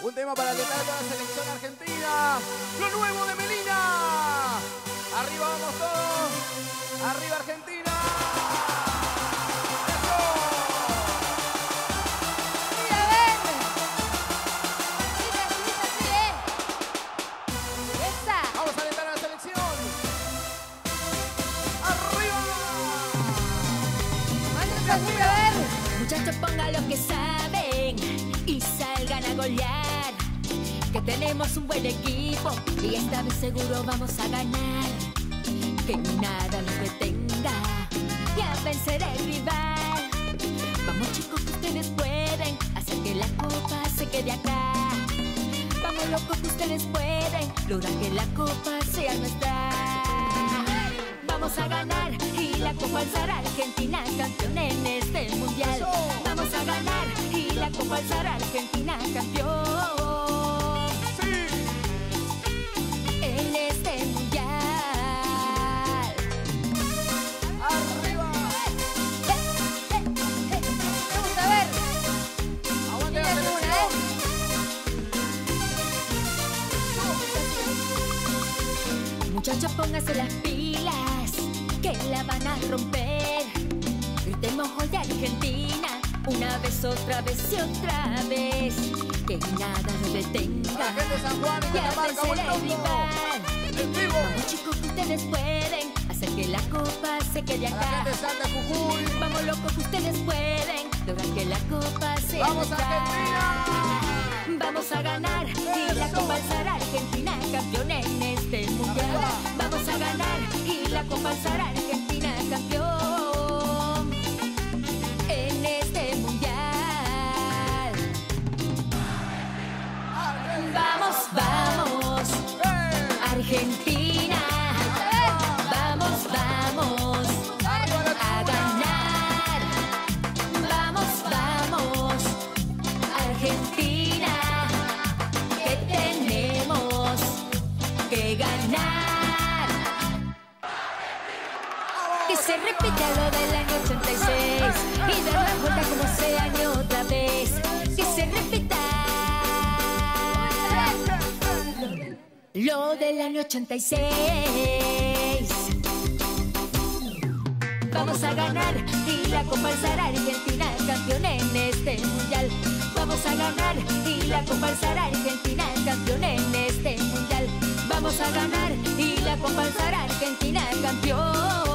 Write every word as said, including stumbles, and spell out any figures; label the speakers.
Speaker 1: Un tema para alentar a toda la selección argentina. Lo nuevo de Melina. Arriba vamos todos. Arriba Argentina. ¡Eso!
Speaker 2: Sí, a ver. Sigue, sigue, sigue. Esa.
Speaker 1: Vamos a alentar a la selección. ¡Arriba!
Speaker 2: Mándate así, a ver.
Speaker 3: Muchachos, pongan lo que saben y salgan a golear. Que tenemos un buen equipo y esta vez seguro vamos a ganar. Que nada nos detenga y a vencer al rival. Vamos chicos, que ustedes pueden hacer que la copa se quede acá. Vamos locos, que ustedes pueden lograr que la copa sea nuestra. Vamos a ganar y la copa alzará a Argentina campeón en este mundial. Vamos a ganar y la copa alzará a Argentina campeón en este mundial.
Speaker 1: ¡Arriba!
Speaker 2: Me gusta, a ver.
Speaker 1: ¡Aguante la
Speaker 2: Sigue una,
Speaker 1: selección!
Speaker 3: Muchachos, pónganse las pilas, que la van a romper. Gritemos gol de Argentina, una vez, otra vez y otra vez. Que nada nos detenga
Speaker 1: La gente de San Juan y
Speaker 3: y a
Speaker 1: Catamarca,
Speaker 3: vencer
Speaker 1: buen
Speaker 3: al
Speaker 1: loco.
Speaker 3: rival.
Speaker 1: En vivo.
Speaker 3: Vamos chicos, que ustedes pueden hacer que la copa se quede
Speaker 1: A la
Speaker 3: acá.
Speaker 1: gente de Santa Jujuy.
Speaker 3: Vamos locos, que ustedes pueden lograr que la copa sea
Speaker 1: ¡Vamos,
Speaker 3: nuestra.
Speaker 1: Argentina!
Speaker 3: Vamos a ganar y la copa alzará a Argentina campeón en este mundial.
Speaker 1: Arriba.
Speaker 3: Vamos a ganar y la copa alzará a Argentina campeón en este mundial. Vamos, vamos,
Speaker 1: ¡Eh!
Speaker 3: Argentina. Vamos, vamos
Speaker 1: ¡Arriba la
Speaker 3: a
Speaker 1: tribuna!
Speaker 3: ganar. Vamos, vamos, Argentina, que tenemos que ganar. Que se repita lo del año ochenta y seis y dar la vuelta como ese año otra vez. Que se repita lo del año ochenta y seis. Vamos a ganar y la copa alzará a Argentina campeón en este mundial. Vamos a ganar y la copa alzará a Argentina campeón en este mundial. Vamos a ganar y la copa alzará a Argentina campeón.